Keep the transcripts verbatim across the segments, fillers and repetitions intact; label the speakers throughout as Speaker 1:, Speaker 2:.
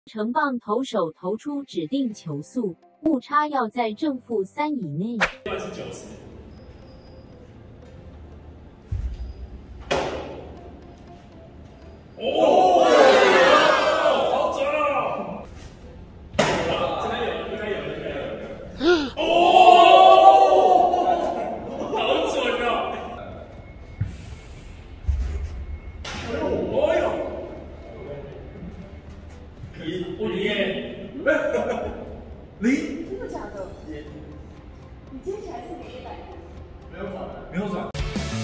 Speaker 1: 成棒投手投出指定球速，误差要在正负三以内。
Speaker 2: 段是九十。哦，好准哦！这边有，这边有，这边有。哦，好准哦！哦哟，离不离耶？离？
Speaker 3: 真的假的？你接起来是没一百？
Speaker 2: 没有转，没有转。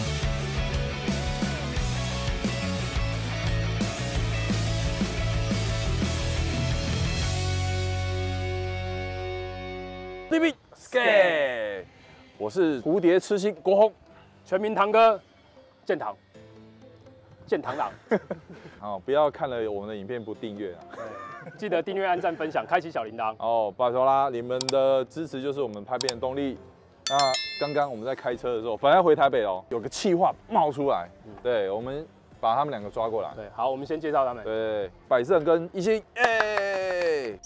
Speaker 4: D B Sky， 我是蝴蝶痴心国宏，全民堂哥，建堂，建堂郎。好，不要看了我们的影片不订阅啊！
Speaker 5: 记得订阅、按赞、分享、开启小铃铛。
Speaker 4: 哦，拜托啦，你们的支持就是我们拍片的动力。那刚刚我们在开车的时候，本来要回台北哦，有个企划冒出来，嗯、对，我们把他们两个抓过来。
Speaker 5: 对，好，我们先介绍他们。
Speaker 4: 对，百胜跟一心，哎。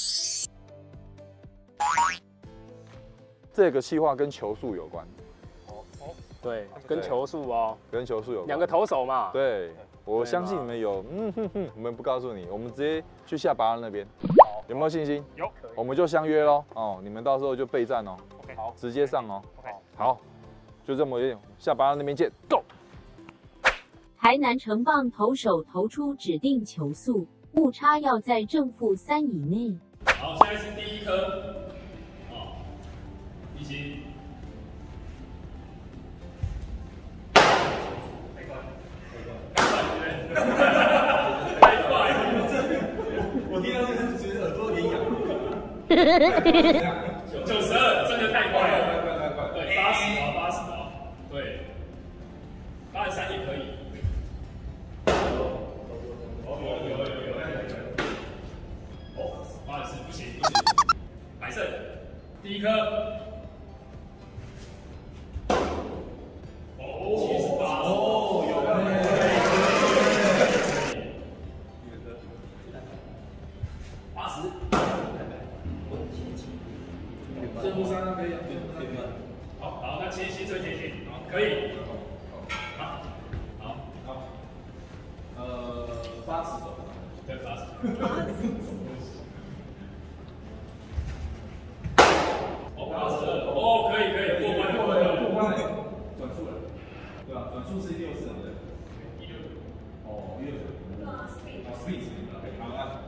Speaker 4: 这个企划跟球速有关。
Speaker 5: 哦哦，对，跟球速哦，
Speaker 4: 跟球速有关。
Speaker 5: 两个投手嘛。
Speaker 4: 对，我相信你们有，嗯哼哼，我们不告诉你，我们直接去下巴那边。好，有没有信心？
Speaker 5: 有，
Speaker 4: 我们就相约喽。哦，你们到时候就备战哦。
Speaker 5: OK， 好，
Speaker 4: 直接上哦。
Speaker 5: OK，
Speaker 4: 好，就这么下巴那边见 ，Go。
Speaker 1: 台南成棒投手投出指定球速，误差要在正负三以内。
Speaker 2: 好，现在是第一颗。 一心，太快，太快，太快，太快！我听到这个觉得耳朵有点痒。九十二，真的太快了，快快快快！对，八十哦，八十哦，对，八十三也可以。哦，有有有有有有。哦，八十四不行不行，百胜，第一颗。 正负三可以，好好，那七七最接近，好，可以，好，好，好，呃，八十走，对，八十，哦，八十二，哦，可以可以，过关了，过关了，过关了，转速了，对吧？转速是六四，对，一六九，哦，一六九，哦 ，speed， 好啊。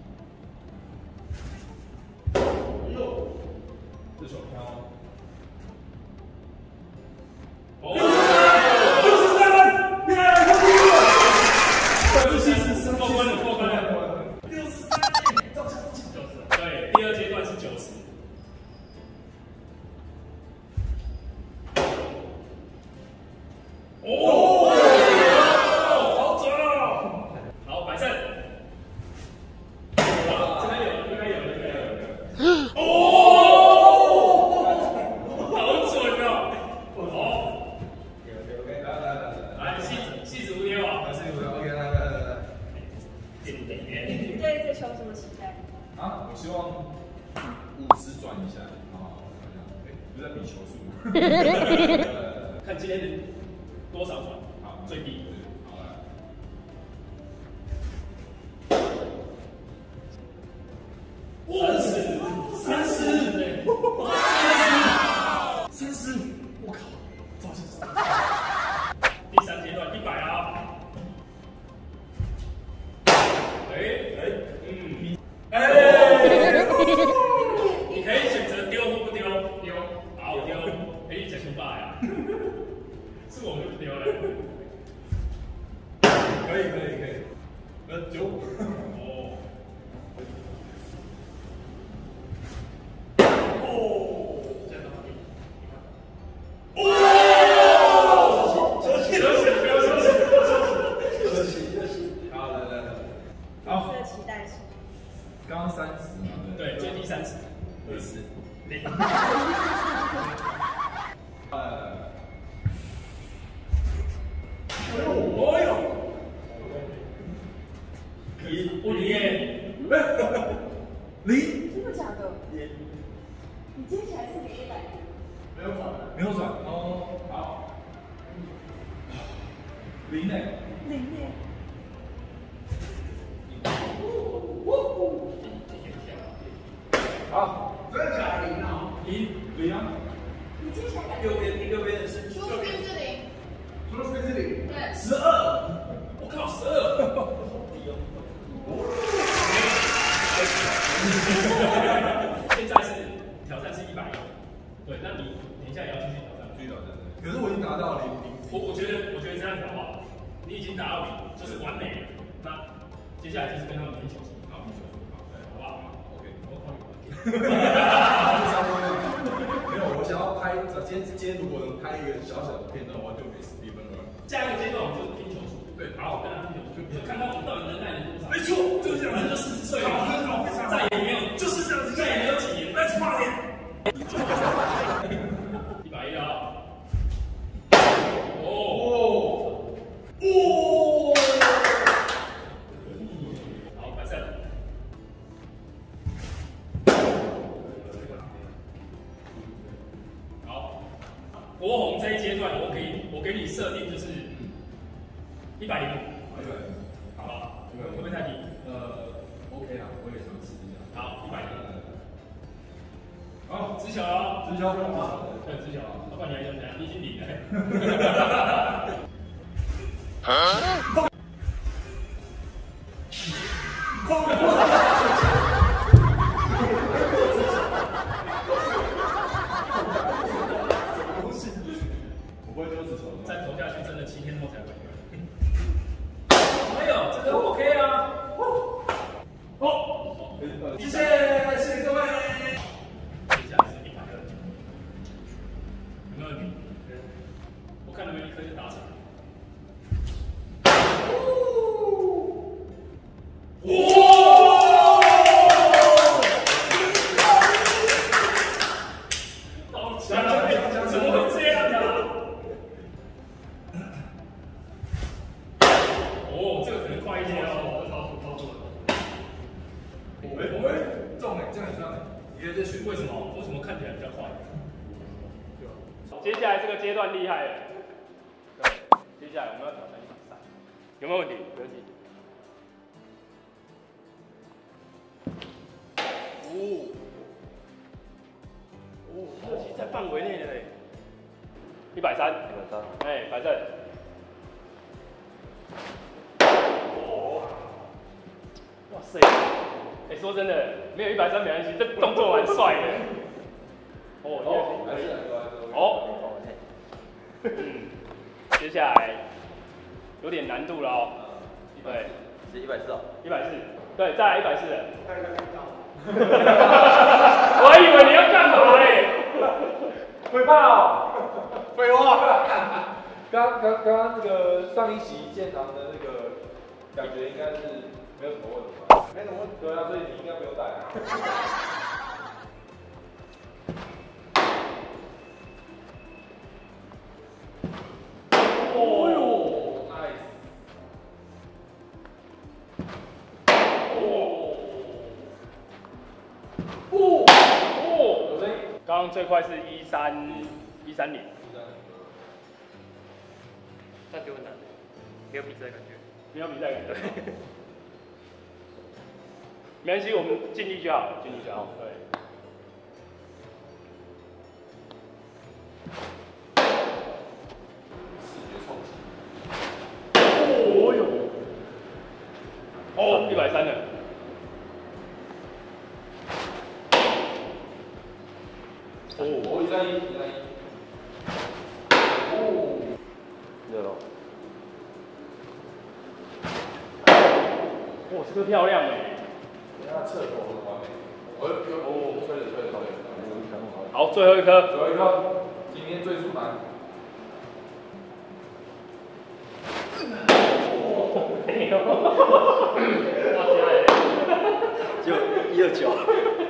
Speaker 2: 这手飘，哦，六十三分，耶，过第一个，转速七十，过关了，过关了，六十三，照相九十，对，第二阶段是九十。哦，好准哦！好，百胜，哇，这边有，这边有，这边有，哦。 啊，我希望五十转一下，啊，不是在比球速，看今天多少转，好，最低，好来，三十，三十，哇，三十，我靠，照相，第三阶段一百啊，哎哎，嗯，哎。 你可以选择丢或不丢，丢，好丢，可以讲出爸呀，是我们就不丢了，可以可以可以，呃九五，哦，哦，这样子，哦，休息休息不要休息，休息休息，好来来来，好，
Speaker 3: 这期待是，
Speaker 2: 刚刚三十嘛，对，最低三十。 二十，零。呃，哦哟，离不离耶？ 零，
Speaker 3: 真的假的？
Speaker 2: 零，
Speaker 3: 你接起来是零一百零，
Speaker 2: 没有转，没有转。哦，好。零呢？
Speaker 3: 零耶。
Speaker 2: 好，真的假的零啊？零零啊。
Speaker 3: 你接起来感觉
Speaker 2: 右边右边的是
Speaker 3: 输出是零，
Speaker 2: 除了这边是零，
Speaker 3: 对，
Speaker 2: 十二。我靠，十二。好低哦。现在是挑战是一百一，对，那你等一下也要继续挑战，继续挑战。可是我已经达到了零零，我我觉得我觉得这样子好不好？你已经达到零，就是完美了。那接下来就是跟他们拼球数，然后拼球数，好，对，好不好 ？OK，我靠你。没有，我想要拍，今天今天如果能拍一个小小的片段的话，就可以十一分了。下一个阶段我们就是拼球数，对，好，跟他拼球数，就看看我们到底能耐能多少。没错，就是这样，就四十岁，好，很好，非常好，再也没有，就是这样子，再也没有几年 ，Let's party。一百一啊！哦哦哦！好，反正。好，国红这一阶段，我给我给你设定就是一百零五，好不好？会不会太低？呃 ，OK 啊，我也尝试一下。好，一百零五。好，知晓了，知晓，知晓，对，知晓了。老板，你还怎么样？你已经领了。啊？我不会丢纸球，再投下去真的七天后才回来。没有，这个 OK 啊。哦，谢谢，谢谢各位。接下来是一百二，有没有问题？我看能不能一颗就达成。哇！好强啊！怎么会这样啊？哦，这个可能快一点哦，超速超速了。喂喂，中哎，这样也算哎。你在这选为什么？为什么看起来比较快？
Speaker 5: 接下来这个阶段厉害了。对，接下来我们要挑战一百三，有没有问题？没问题。哦，哦，热气在范围内的嘞。一百三，一百三，哎，摆正。哦，哇塞，哎，说真的，没有一百三没关系，这动作蛮帅的。哦，哦，还是哦。嗯，接下来有点难度了哦。对，
Speaker 6: 是一百四哦。
Speaker 5: 一百四，对，再来一百四了。我还以为你要干嘛嘞？
Speaker 4: 会怕哦。废话。刚刚刚刚那个上一期建堂的那个感觉应该是没有什么问题吧？没什么问题。对啊，所以你应该不用带啊。
Speaker 5: 哦哟
Speaker 4: ，nice。
Speaker 5: 哦，哦，哦，有声音。刚刚最快是一三一三零。
Speaker 6: 但就很难，没有比赛感觉。
Speaker 5: 没有比赛感觉。没关系，我们尽力就好，尽力就好。对。哦哟！哦，一百三了。
Speaker 4: 哦，一三一，一三一。哦，热了。
Speaker 5: 哇，这个漂亮哎！
Speaker 4: 你看侧头很完美。哦，吹着吹着吹着，
Speaker 5: 好，最后一颗。
Speaker 4: 最后一颗，今天最速难。
Speaker 6: 就一二九。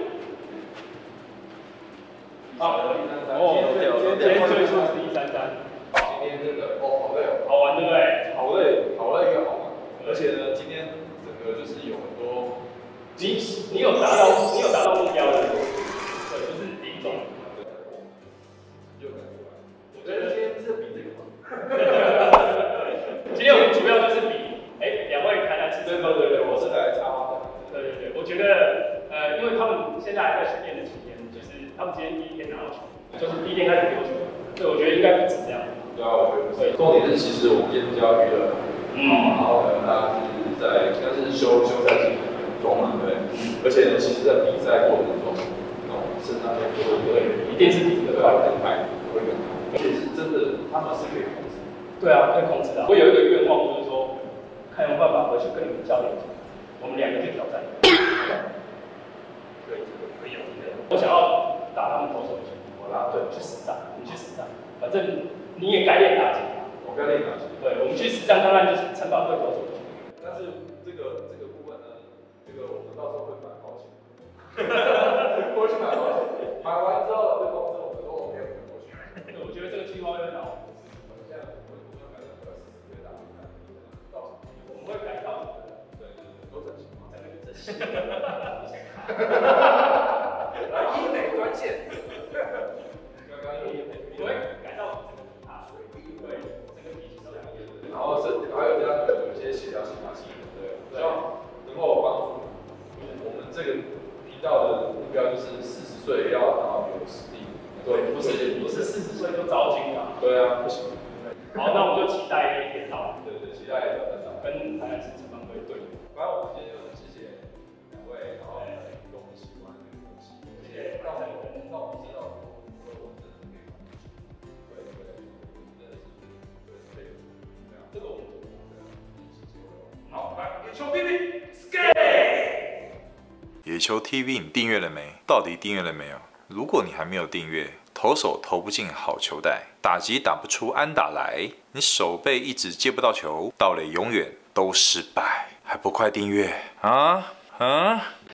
Speaker 5: 哦，今天最速是一三三。
Speaker 4: 今天真的哦，好累哦。
Speaker 5: 好玩对不对？
Speaker 4: 好累，好累又好玩。而且呢，今天整个就是有很多惊喜。
Speaker 5: 你有达到，你有达到目标的，对，不是零种。我觉得今天是比这个今天我们主要就是比，哎，两位台南吃对对对对，我是来插花的。对对对，我觉得，呃，因为他们现在还在训练的期间，就是他们今天第一天拿到球，就是第一天开始丢球，所以我觉得应该不止这样。对啊，我觉得对。
Speaker 7: 重点是，其实我们今天教娱乐，嗯，然后呢，大家是在应该是休休赛期中嘛，对。而且呢，其实在比赛过程中，那种生产力就会对，
Speaker 5: 一定是比这个快，
Speaker 7: 更快，会更好。而且是真的，他们是可以控制。
Speaker 5: 对啊，可以控制的。我有一个愿望，就是说，看有没有办法回去跟你们教练讲，我们两个去挑战。对，可以有一个。我想要打他们投手球，我拉对，去实战，你去实战，反正你也该练打击。
Speaker 7: 我该练打击。
Speaker 5: 对，我们去实战，当然就是承包会投手球。
Speaker 7: 但是这个这个部分呢，这个我们到时候会买保险。过去买保险，买完之后就通知我们说我们要过去。
Speaker 5: 对，我觉得这个计划会很好。我们会改到，对对对，都整形嘛，整个整形。
Speaker 7: 医美专线。刚刚医美，
Speaker 5: 我会改到整个皮塔水，对，整个皮都两个。
Speaker 7: 然后身体还有这样有一些协调性啊，对，希望能够帮助我们这个频道的目标就是四十岁要达到有实力。对，不是
Speaker 5: 不是四十岁就招金啊。
Speaker 7: 对啊，不行。
Speaker 5: 好，那我们就期待那一天到。
Speaker 7: 对对，期待挑战上。
Speaker 5: 跟台南市城邦队对。
Speaker 7: 反正我们今天就是谢谢两位，然后跟我们喜欢这个东西，谢谢，让我们让我们知道说，我们真的是可以玩球。对对对，真的是，对对，这个我们做过，好，来，野球 T V Skate。
Speaker 8: 野球 T V 你订阅了没？到底订阅了没有？如果你还没有订阅，投手投不进好球带，打击打不出安打来，你手背一直接不到球，盗垒永远都失败，还不快订阅啊啊！